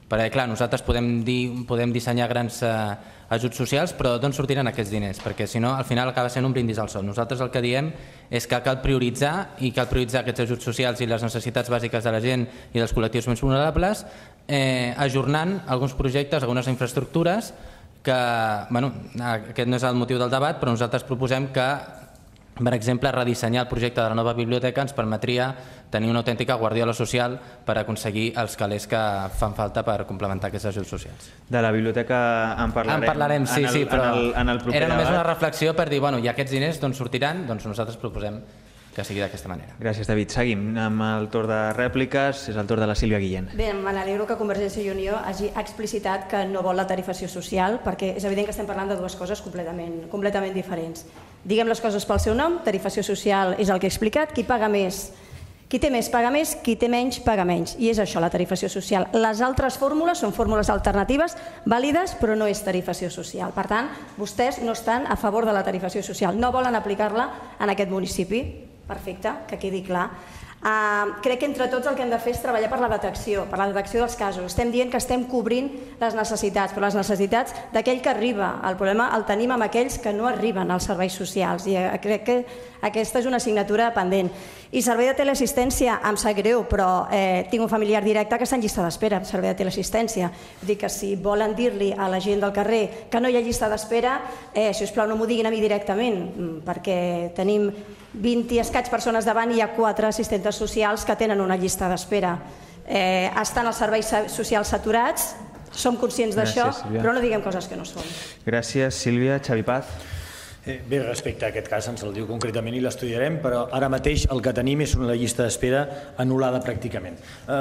Perquè, clar, nosaltres podem dissenyar grans ajuts socials, però d'on sortiran aquests diners? Perquè, si no, al final acaba sent un brindis al sol. Nosaltres el que diem és que cal prioritzar, i cal prioritzar aquests ajuts socials i les necessitats bàsiques de la gent i dels col·lectius més vulnerables, ajornant alguns projectes, algunes infraestructures, que, bueno, aquest no és el motiu del debat, però nosaltres proposem que, per exemple, redissenyar el projecte de la nova biblioteca ens permetria tenir una autèntica guardiola social per aconseguir els calés que fan falta per complementar aquests ajuts socials. De la biblioteca en parlarem. En parlarem, sí, però en el proper era només debat. una reflexió per dir, bueno, i aquests diners d'on sortiran? Doncs nosaltres proposem que sigui d'aquesta manera. Gràcies, David. Seguim amb el torn de rèpliques. És el torn de la Sílvia Guillén. Bé, me n'alegro que Convergència i Unió hagi explicitat que no vol la tarifació social, perquè és evident que estem parlant de dues coses completament diferents. Diguem les coses pel seu nom, tarifació social és el que he explicat, qui paga més, qui té més paga més, qui té menys paga menys, i és això la tarifació social. Les altres fórmules són fórmules alternatives, vàlides, però no és tarifació social. Per tant, vostès no estan a favor de la tarifació social, no volen aplicar-la en aquest municipi. Perfecte, que quedi clar. Crec que entre tots el que hem de fer és treballar per la detecció dels casos. Estem dient que estem cobrint les necessitats, però les necessitats d'aquell que arriba. El problema el tenim amb aquells que no arriben als serveis socials, i crec que aquesta és una assignatura pendent. I servei de teleassistència, em sap greu, però tinc un familiar directe que està en llista d'espera, servei de teleassistència. Vull dir que si volen dir-li a la gent del carrer que no hi ha llista d'espera, sisplau, no m'ho diguin a mi directament, perquè tenim 20 i escaig persones davant i hi ha 4 assistentes socials que tenen una llista d'espera. Estan els serveis socials saturats, som conscients d'això, però no diguem coses que no són. Gràcies, Sílvia. Xavi Paz. Bé, respecte a aquest cas ens el diu concretament i l'estudiarem, però ara mateix el que tenim és una llista d'espera anul·lada pràcticament.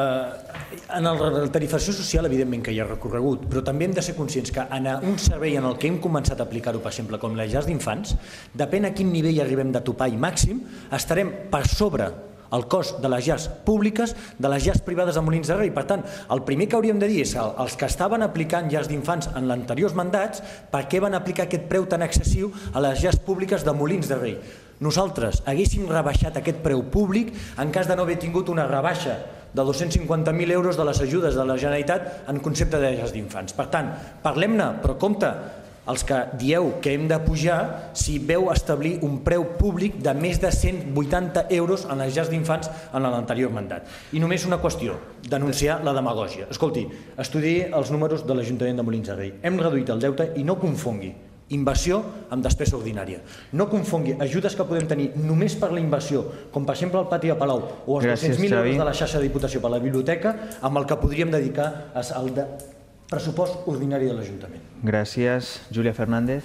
En la tarifació social, evidentment que hi ha recorregut, però també hem de ser conscients que en un servei en el que hem començat a aplicar-ho, per exemple, com les llars d'infants, depèn a quin nivell arribem de topall màxim, estarem per sobre el cost de les llars públiques de les llars privades de Molins de Rei. Per tant, el primer que hauríem de dir és que els que estaven aplicant llars d'infants en l'anteriors mandats, per què van aplicar aquest preu tan excessiu a les llars públiques de Molins de Rei? Nosaltres haguéssim rebaixat aquest preu públic en cas de no haver tingut una rebaixa de 250.000 euros de les ajudes de la Generalitat en concepte de llars d'infants. Per tant, parlem-ne, però compte, els que dieu que hem de pujar, si veu establir un preu públic de més de 180 euros en les llars d'infants en l'anterior mandat. I només una qüestió, denunciar la demagògia. Escolti, estudiï els números de l'Ajuntament de Molins de Rei. Hem reduït el deute i no confongui inversió amb despesa ordinària. No confongui ajudes que podem tenir només per la inversió, com per exemple el pati de Palau o els 200.000 euros de la xarxa de Diputació per la biblioteca, amb el que podríem dedicar al pressupost ordinari de l'Ajuntament. Gràcies. Júlia Fernández.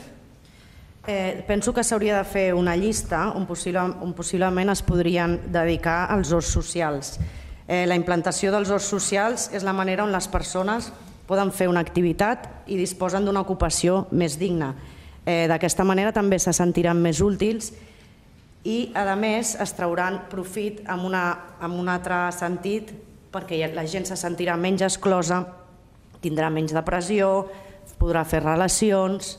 Penso que s'hauria de fer una llista on possiblement es podrien dedicar als horts socials. La implantació dels horts socials és la manera on les persones poden fer una activitat i disposen d'una ocupació més digna. D'aquesta manera també se sentiran més útils i, a més, es trauran profit en un altre sentit, perquè la gent se sentirà menys exclosa, tindrà menys depressió, podrà fer relacions.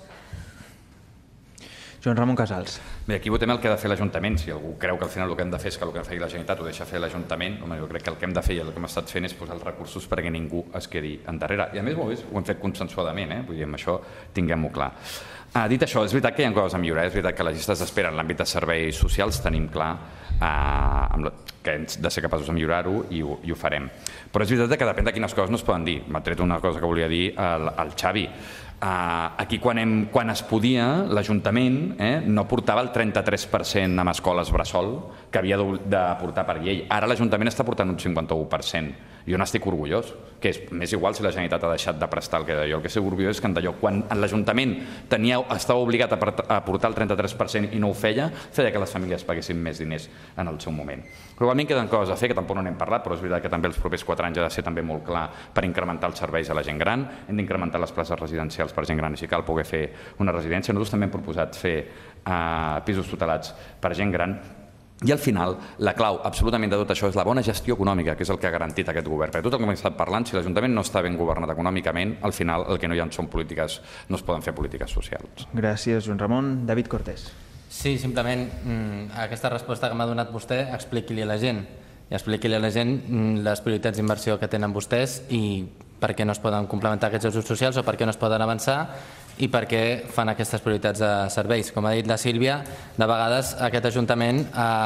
Joan Ramon Casals. Bé, aquí votem el que ha de fer l'Ajuntament. Si algú creu que al final el que hem de fer és que el que faci la Generalitat ho deixa fer l'Ajuntament, jo crec que el que hem de fer i el que hem estat fent és posar els recursos perquè ningú es quedi endarrere. I a més, ho hem fet consensuadament, vull dir, amb això tinguem-ho clar. Dit això, és veritat que hi ha coses a millorar, és veritat que les llistes d'espera en l'àmbit de serveis socials tenim clar que hem de ser capaços de millorar-ho i ho farem. Però és veritat que depèn de quines coses no es poden dir. M'ha tret una cosa que volia dir al Xavi. Aquí quan es podia, l'Ajuntament no portava el 33% amb escoles bressol que havia d'aportar per llei. Ara l'Ajuntament està portant un 51%. Jo n'estic orgullós, que és més igual si la Generalitat ha deixat de prestar el que d'allò. El que estic orgullós és que d'allò, quan l'Ajuntament estava obligat a aportar el 33% i no ho feia que les famílies paguessin més diners en el seu moment. Probablement queden coses a fer, que tampoc no n'hem parlat, però és veritat que també els propers 4 anys ha de ser també molt clar per incrementar els serveis a la gent gran. Hem d'incrementar les places residencials per gent gran i si cal poder fer una residència. Nosaltres també hem proposat fer pisos tutelats per gent gran. I al final, la clau absolutament de tot això és la bona gestió econòmica, que és el que ha garantit aquest govern. Perquè tot el que hem estat parlant, si l'Ajuntament no està ben governat econòmicament, al final el que no hi ha són polítiques, no es poden fer polítiques socials. Gràcies, Joan Ramon. David Cortés. Sí, simplement aquesta resposta que m'ha donat vostè, expliqui-li a la gent. I expliqui-li a la gent les prioritats d'inversió que tenen vostès i per què no es poden complementar aquests ajuts socials o per què no es poden avançar i per què fan aquestes prioritats de serveis. Com ha dit la Sílvia, de vegades aquest Ajuntament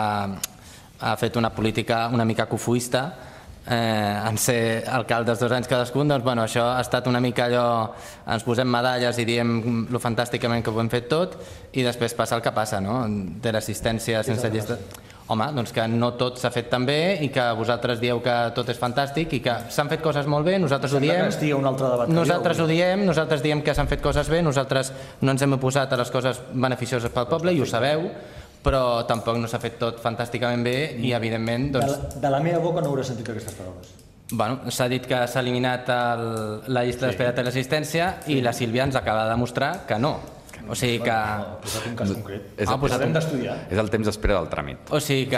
ha fet una política una mica cofoista en ser alcaldes 2 anys cadascun, doncs això ha estat una mica allò, ens posem medalles i diem lo fantàsticament que ho hem fet tot i després passa el que passa, no? De l'assistència sense llista... Home, doncs que no tot s'ha fet tan bé i que vosaltres dieu que tot és fantàstic i que s'han fet coses molt bé, nosaltres ho diem, nosaltres diem que s'han fet coses bé, nosaltres no ens hem oposat a les coses beneficioses pel poble i ho sabeu, però tampoc no s'ha fet tot fantàsticament bé i evidentment... De la meva boca no hauré sentit aquestes paraules. S'ha dit que s'ha eliminat la llista d'espera de teleassistència i la Sílvia ens acaba de demostrar que no. O sigui que... Ha posat un cas concret. Hem d'estudiar. És el temps d'espera del tràmit. O sigui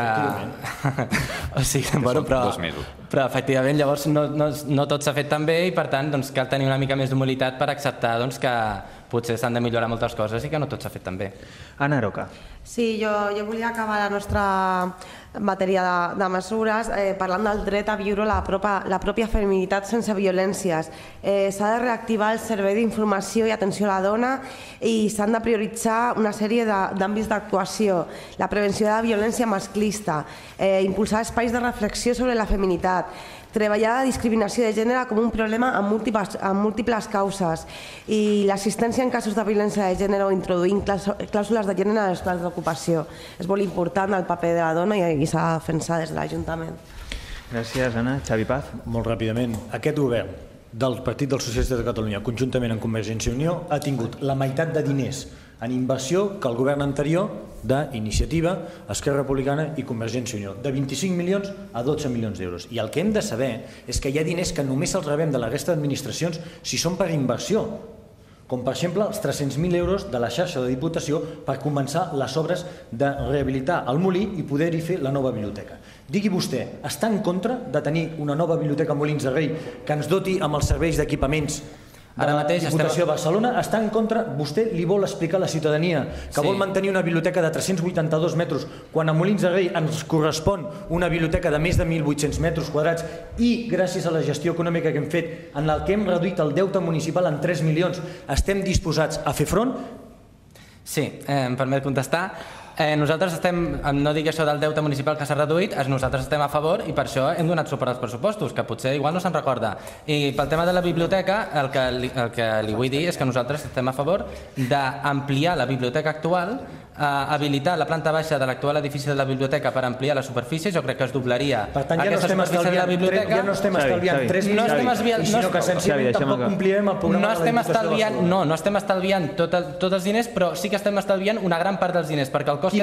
que... Bueno, però efectivament llavors no tot s'ha fet tan bé i per tant cal tenir una mica més d'humilitat per acceptar que potser s'han de millorar moltes coses i que no tot s'ha fet tan bé. Anna Aroca. Sí, jo volia acabar la nostra matèria de mesures parlant del dret a viure la pròpia feminitat sense violències. S'ha de reactivar el servei d'informació i atenció a la dona i s'han de prioritzar una sèrie d'àmbits d'actuació. La prevenció de la violència masclista, impulsar espais de reflexió sobre la feminitat, treballar la discriminació de gènere com un problema amb múltiples causes i l'assistència en casos de violència de gènere o introduint clàusules de gènere en els plans d'ocupació. És molt important el paper de la dona i s'ha de defensar des de l'Ajuntament. Gràcies, Anna. Xavi Paz. Molt ràpidament. Aquest govern del Partit dels Socialistes de Catalunya, conjuntament amb Convergència i Unió, ha tingut la meitat de diners en inversió que el govern anterior d'Iniciativa, Esquerra Republicana i Convergència i Unió, de 25 milions a 12 milions d'euros. I el que hem de saber és que hi ha diners que només els rebem de la resta d'administracions si són per inversió, com per exemple els 300.000 euros de la xarxa de Diputació per començar les obres de rehabilitar el molí i poder-hi fer la nova biblioteca. Digui vostè, està en contra de tenir una nova biblioteca a Molins de Rei que ens doti amb els serveis d'equipaments de la Diputació de Barcelona? Està en contra? Vostè li vol explicar a la ciutadania que vol mantenir una biblioteca de 382 metres quan a Molins de Rei ens correspon una biblioteca de més de 1.800 metres quadrats i gràcies a la gestió econòmica que hem fet en el que hem reduït el deute municipal en 3 milions estem disposats a fer front? Sí, em permet contestar. Nosaltres estem, no dic això del deute municipal que s'ha reduït, nosaltres estem a favor i per això hem donat suport als pressupostos, que potser igual no se'n recorda. I pel tema de la biblioteca, el que li vull dir és que nosaltres estem a favor d'ampliar la biblioteca actual, habilitar la planta baixa de l'actual edifici de la biblioteca per ampliar la superfície, jo crec que es doblaria aquesta superfície de la biblioteca. Ja no estem estalviant 3 milions, sinó que senzillament tampoc complirem el programa de la Diputació de Barcelona. No estem estalviant tots els diners, però sí que estem estalviant una gran part dels diners, perquè el cost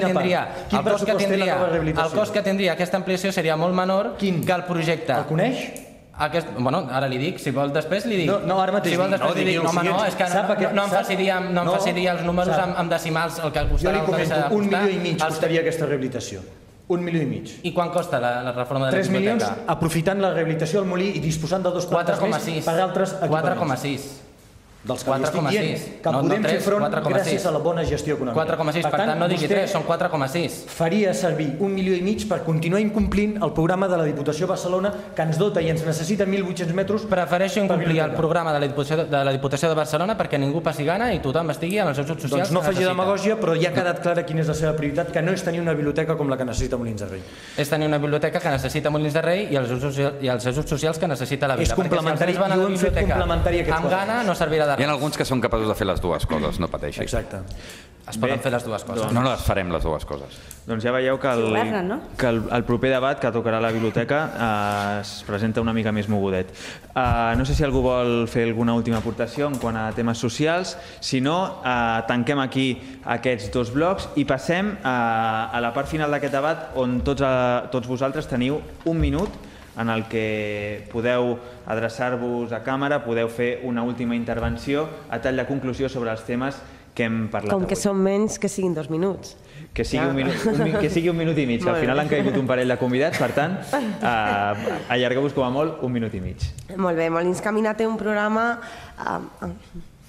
que tindria aquesta ampliació seria molt menor que el projecte. El coneix? Bueno, ara li dic, si vol després li dic. No, ara mateix. Si vol després li dic, no, és que no em faci dir els números amb decimals el que costarà. Jo li comento, 1,5 milions costaria aquesta rehabilitació. 1,5 milions. I quan costa la reforma de la biblioteca? 3 milions aprofitant la rehabilitació del molí i disposant de 2 plantes més per altres equipaments. 4,6. Dels que li estic dient, que podem fer front gràcies a la bona gestió econòmica. 4,6, per tant no digui 3, són 4,6. Faria servir 1,5 milions per continuar incomplint el programa de la Diputació de Barcelona que ens dota i ens necessita 1.800 metres. Prefereixo incomplir el programa de la Diputació de Barcelona perquè ningú passi gana i tothom estigui amb els ajuts socials. Doncs no faci demagògia, però ja ha quedat clara quina és la seva prioritat, que no és tenir una biblioteca com la que necessita Molins de Rei. És tenir una biblioteca que necessita Molins de Rei i els ajuts socials que necessita la vila. És complementari i ho hem fet complementari aquest amb gana no servirà de res. Hi ha alguns que són capaços de fer les dues coses, no pateixi. Exacte. Es poden fer les dues coses. No les farem les dues coses. Doncs ja veieu que el proper debat que tocarà la biblioteca es presenta una mica més mogudet. No sé si algú vol fer alguna última aportació en quant a temes socials. Si no, tanquem aquí aquests dos blocs i passem a la part final d'aquest debat on tots vosaltres teniu un minut en el que podeu adreçar-vos a càmera, podeu fer una última intervenció a tall de conclusió sobre els temes que hem parlat avui. Com que són menys, que siguin 2 minuts. Que sigui un minut i mig, que al final han caigut un parell de convidats, per tant, allargueu-vos com a molt un minut i mig. Molt bé, Molins Camina té un programa...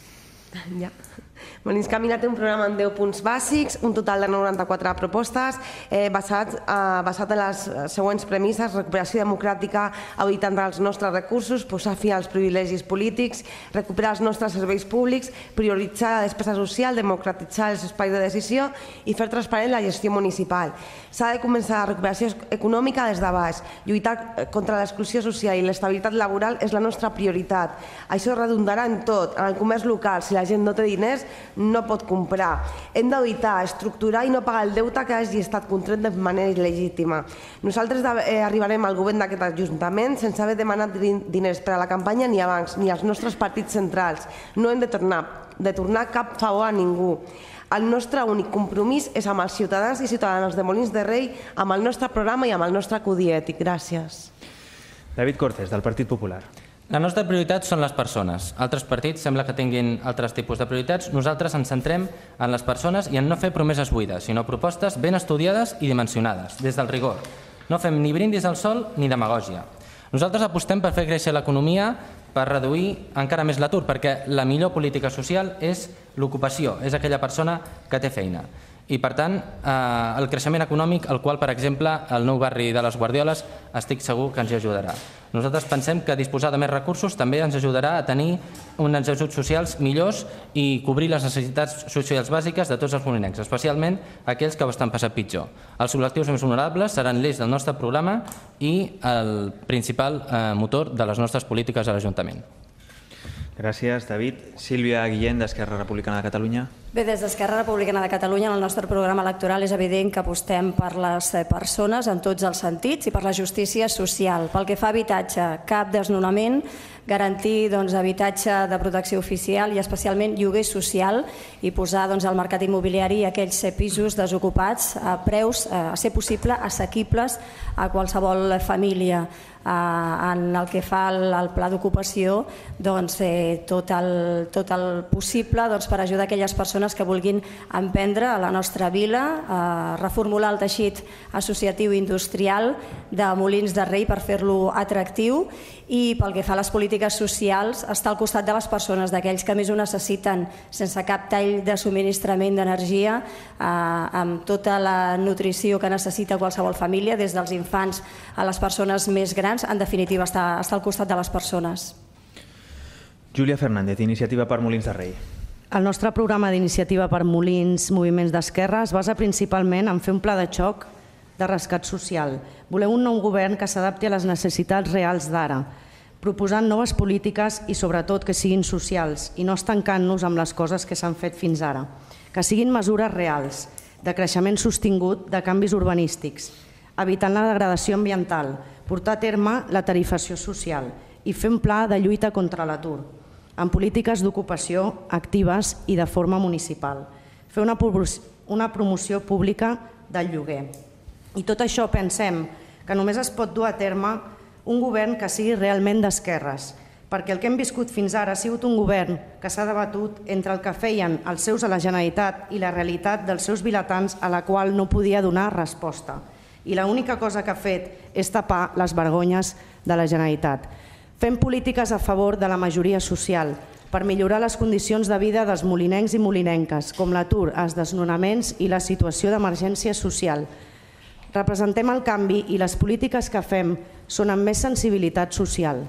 Ja. Molins Camina té un programa amb 10 punts bàsics, un total de 94 propostes, basat en les següents premisses: recuperació democràtica, auditant els nostres recursos, posar fi als privilegis polítics, recuperar els nostres serveis públics, prioritzar la despesa social, democratitzar els espais de decisió i fer transparent la gestió municipal. S'ha de començar la recuperació econòmica des de baix. Lluitar contra l'exclusió social i l'estabilitat laboral és la nostra prioritat. Això redundarà en tot, en el comerç local. Si la gent no té diners, no pot comprar. Hem d'evitar, estructurar i no pagar el deute que hagi estat contret de manera il·legítima. Nosaltres arribarem al govern d'aquest ajuntament sense haver demanat diners per a la campanya ni a bancs ni als nostres partits centrals. No hem de tornar cap favor a ningú. El nostre únic compromís és amb els ciutadans i ciutadanes de Molins de Rei, amb el nostre programa i amb el nostre codi ètic. Gràcies. David Cortés, del Partit Popular. La nostra prioritat són les persones. Altres partits sembla que tinguin altres tipus de prioritats. Nosaltres ens centrem en les persones i en no fer promeses buides, sinó propostes ben estudiades i dimensionades, des del rigor. No fem ni brindis al sol ni demagògia. Nosaltres apostem per fer créixer l'economia, per reduir encara més l'atur, perquè la millor política social és l'ocupació, és aquella persona que té feina. I, per tant, el creixement econòmic, al qual, per exemple, el nou barri de les Guardioles, estic segur que ens hi ajudarà. Nosaltres pensem que disposar de més recursos també ens ajudarà a tenir uns ajuts socials millors i cobrir les necessitats socials bàsiques de tots els molinencs, especialment aquells que ho estan passant pitjor. Els col·lectius més vulnerables seran l'eix del nostre programa i el principal motor de les nostres polítiques a l'Ajuntament. Gràcies, David. Sílvia Guillén, d'Esquerra Republicana de Catalunya. Bé, des d'Esquerra Republicana de Catalunya, en el nostre programa electoral és evident que apostem per les persones en tots els sentits i per la justícia social. Pel que fa a habitatge, cap desnonament, garantir habitatge de protecció oficial i especialment lloguer social i posar al mercat immobiliari aquells pisos desocupats a preus, a ser possible, assequibles a qualsevol família. En el que fa al pla d'ocupació, tot el possible per ajudar aquelles persones que vulguin emprendre a la nostra vila, reformular el teixit associatiu i industrial de Molins de Rei per fer-lo atractiu, i pel que fa a les polítiques socials, estar al costat de les persones, d'aquells que més ho necessiten, sense cap tall de subministrament d'energia, amb tota la nutrició que necessita qualsevol família, des dels infants a les persones més grans, en definitiva, estar al costat de les persones. Júlia Fernández, Iniciativa per Molins de Rei. El nostre programa d'Iniciativa per Molins Moviments d'Esquerra es basa principalment en fer un pla de xoc de rescat social. Volem un nou govern que s'adapti a les necessitats reals d'ara, proposant noves polítiques i sobretot que siguin socials i no estancant-nos amb les coses que s'han fet fins ara. Que siguin mesures reals, de creixement sostingut, de canvis urbanístics, evitant la degradació ambiental, portar a terme la tarifació social i fer un pla de lluita contra l'atur, amb polítiques d'ocupació actives i de forma municipal, fer una promoció pública del lloguer. I tot això pensem que només es pot dur a terme un govern que sigui realment d'esquerres, perquè el que hem viscut fins ara ha sigut un govern que s'ha debatut entre el que feien els seus a la Generalitat i la realitat dels seus vilatans, a la qual no podia donar resposta. I l'única cosa que ha fet és tapar les vergonyes de la Generalitat. Fem polítiques a favor de la majoria social per millorar les condicions de vida dels molinencs i molinenques, com l'atur, els desnonaments i la situació d'emergència social. Representem el canvi i les polítiques que fem són amb més sensibilitat social.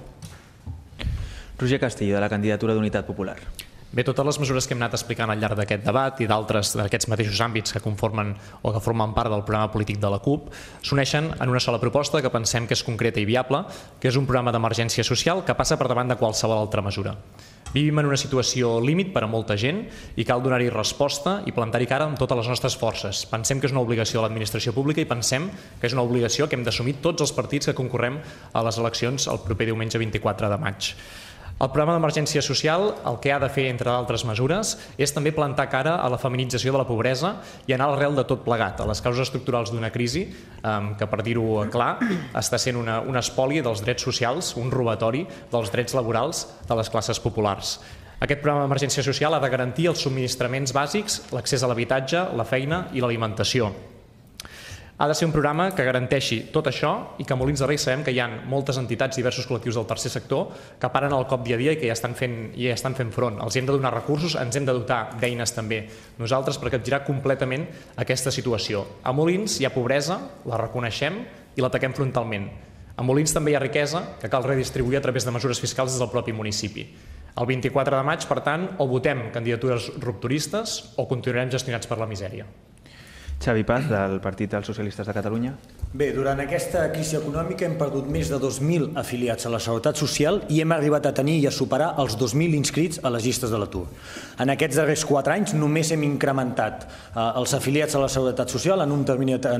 Roger Castillo, de la candidatura d'Unitat Popular. Bé, totes les mesures que hem anat explicant al llarg d'aquest debat i d'altres d'aquests mateixos àmbits que conformen o que formen part del programa polític de la CUP s'uneixen en una sola proposta que pensem que és concreta i viable, que és un programa d'emergència social que passa per davant de qualsevol altra mesura. Vivim en una situació límit per a molta gent i cal donar-hi resposta i plantar-hi cara amb totes les nostres forces. Pensem que és una obligació de l'administració pública i pensem que és una obligació que hem d'assumir tots els partits que concorrem a les eleccions el proper diumenge 24 de maig. El programa d'emergència social el que ha de fer, entre d'altres mesures, és també plantar cara a la feminització de la pobresa i anar a l'arrel de tot plegat, a les causes estructurals d'una crisi que, per dir-ho clar, està sent un espoli dels drets socials, un robatori dels drets laborals de les classes populars. Aquest programa d'emergència social ha de garantir els subministraments bàsics, l'accés a l'habitatge, la feina i l'alimentació. Ha de ser un programa que garanteixi tot això i que a Molins de Rei sabem que hi ha moltes entitats i diversos col·lectius del tercer sector que paren el cop dia a dia i que ja estan fent front. Els hem de donar recursos, ens hem de dotar d'eines també nosaltres per capgirar completament aquesta situació. A Molins hi ha pobresa, la reconeixem i l'ataquem frontalment. A Molins també hi ha riquesa que cal redistribuir a través de mesures fiscals des del propi municipi. El 24 de maig, per tant, o votem candidatures rupturistes o continuarem gestionats per la misèria. Xavi Paz, del Partit dels Socialistes de Catalunya. Bé, durant aquesta crisi econòmica hem perdut més de 2.000 afiliats a la Seguretat Social i hem arribat a tenir i a superar els 2.000 inscrits a les llistes de l'atur. En aquests darrers 4 anys només hem incrementat els afiliats a la Seguretat Social en un termini de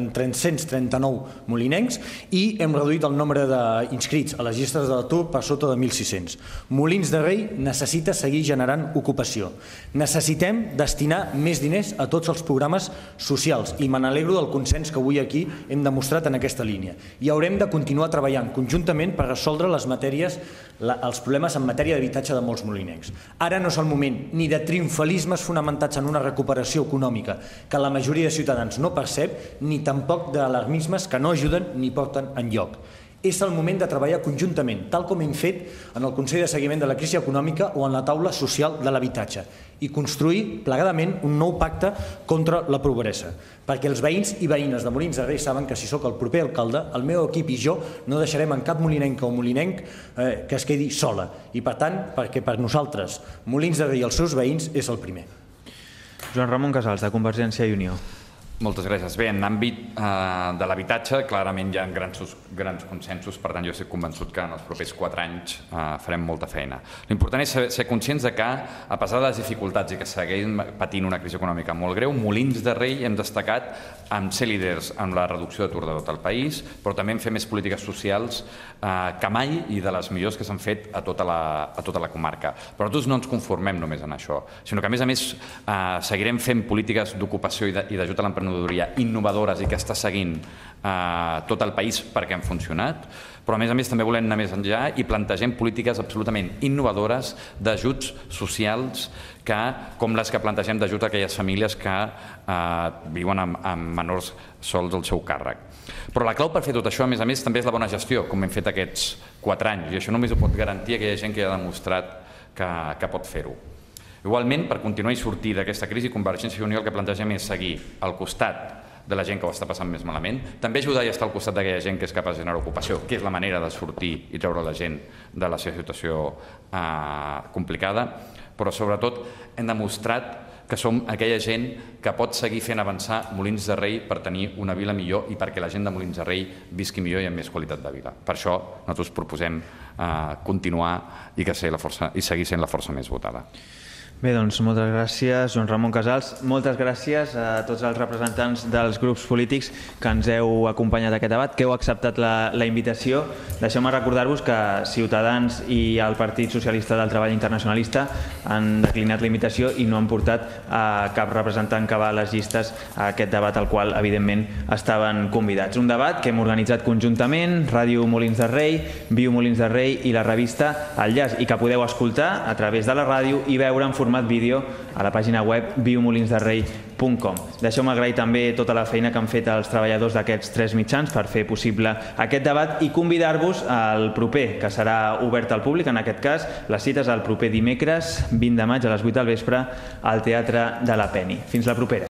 339 molinencs i hem reduït el nombre d'inscrits a les llistes de l'atur per sota de 1.600. Molins de Rei necessita seguir generant ocupació. Necessitem destinar més diners a tots els programes socials i me n'alegro del consens que avui aquí hem demostrat en aquesta línia. I haurem de continuar treballant conjuntament per resoldre els problemes en matèria d'habitatge de molts molinencs. Ara no és el moment ni de triomfalismes fonamentats en una recuperació econòmica que la majoria de ciutadans no percep, ni tampoc d'alarmismes que no ajuden ni porten enlloc. És el moment de treballar conjuntament, tal com hem fet en el Consell de Seguiment de la Crisi Econòmica o en la taula social de l'habitatge, i construir plegadament un nou pacte contra la pobresa, perquè els veïns i veïnes de Molins de Rei saben que si sóc el proper alcalde, el meu equip i jo no deixarem en cap molinenca o molinenc que es quedi sola, i per tant, perquè per nosaltres Molins de Rei i els seus veïns és el primer. Joan Ramon Casals, de Convergència i Unió. Moltes gràcies. Bé, en l'àmbit de l'habitatge clarament hi ha grans consensos, per tant jo estic convençut que en els propers 4 anys farem molta feina. L'important és ser conscients que, a pesar de les dificultats i que seguim patint una crisi econòmica molt greu, Molins de Rei hem destacat en ser líders en la reducció d'atur de tot el país, però també en fer més polítiques socials que mai i de les millors que s'han fet a tota la comarca. Però nosaltres no ens conformem només en això, sinó que a més seguirem fent polítiques d'ocupació i d'ajut a l'emprenedoria innovadores i que està seguint tot el país perquè han funcionat, però a més també volem anar més enllà i plantegem polítiques absolutament innovadores d'ajuts socials com les que plantegem d'ajut a aquelles famílies que viuen amb menors sols al seu càrrec. Però la clau per fer tot això, a més, també és la bona gestió, com hem fet aquests 4 anys, i això només ho pot garantir aquella gent que ja ha demostrat que pot fer-ho. Igualment, per continuar i sortir d'aquesta crisi, Convergència i Unió el que plantegem és seguir al costat de la gent que ho està passant més malament, també ajudar i estar al costat d'aquella gent que és capaç de generar ocupació, que és la manera de sortir i treure la gent de la seva situació complicada, però sobretot hem demostrat que som aquella gent que pot seguir fent avançar Molins de Rei per tenir una vila millor i perquè la gent de Molins de Rei visqui millor i amb més qualitat de vida. Per això nosaltres proposem continuar i seguir sent la força més votada. Bé, doncs moltes gràcies, Joan Ramon Casals. Moltes gràcies a tots els representants dels grups polítics que ens heu acompanyat a aquest debat, que heu acceptat la invitació. Deixeu-me recordar-vos que Ciutadans i el Partit Socialista del Treball Internacionalista han declinat la invitació i no han portat cap representant que va a les llistes a aquest debat al qual, evidentment, estaven convidats. Un debat que hem organitzat conjuntament, Ràdio Molins de Rei, Viu Molins de Rei i la revista El Llaç, i que podeu escoltar a través de la ràdio i veure en format vídeo a la pàgina web viumolinsderrei.com. Deixeu-me agrair també tota la feina que han fet els treballadors d'aquests 3 mitjans per fer possible aquest debat i convidar-vos al proper, que serà obert al públic, en aquest cas, les cites el proper dimecres 20 de maig a les 8 del vespre al Teatre de la Peni. Fins la propera.